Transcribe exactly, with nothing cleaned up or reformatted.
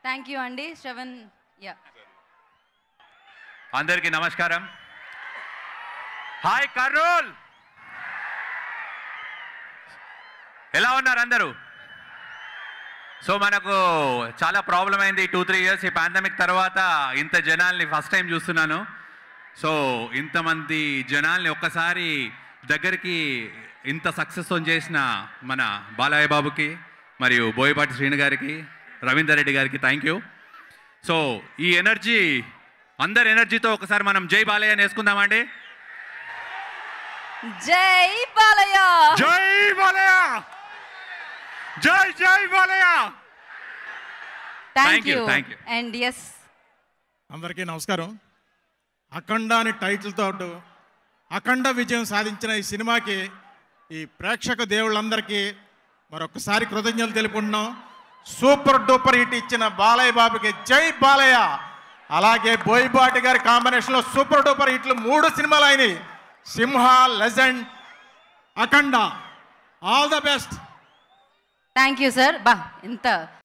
Thank you అండి Shravan. Yeah అందరికీ నమస్కారం. హాయ్ కర్నూల్, ఎలా ఉన్నారు అందరూ? సో మనకు చాలా ప్రాబ్లం అయింది టూ త్రీ ఇయర్స్ ఈ పాండమిక్ తర్వాత. ఇంత జనాల్ని ఫస్ట్ టైం చూస్తున్నాను. సో ఇంతమంది జనాల్ని ఒక్కసారి దగ్గరికి ఇంత సక్సెస్ చేసిన మన బాలయ్య బాబుకి మరియు బోయపాటి శ్రీను గారికి, రవీందర్ రెడ్డి గారికి థ్యాంక్ యూ. సో ఈ ఎనర్జీ, అందరి ఎనర్జీతో ఒకసారి మనం జై బాలయ్య అని వేసుకుందామండి. జై బాలయ్య, జై బాలయ్య, జై జై Balayya. Thank you thank you. And yes అందరికీ నమస్కారం. అఖండ అని టైటిల్తో అఖండ విజయం సాధించిన ఈ సినిమాకి ఈ ప్రేక్షక దేవుళ్ళందరికీ మరొకసారి కృతజ్ఞతలు తెలుపుకుంటున్నాం. సూపర్ డూపర్ హిట్ ఇచ్చిన బాలయ్య బాబుకి జై బాలయ్య. అలాగే బోయపాటి గారి కాంబినేషన్లో సూపర్ డూపర్ హిట్లు మూడు సినిమాలు అయినాయి. Simha, legend, Akhanda. All the best. Thank you sir. బా ఇంత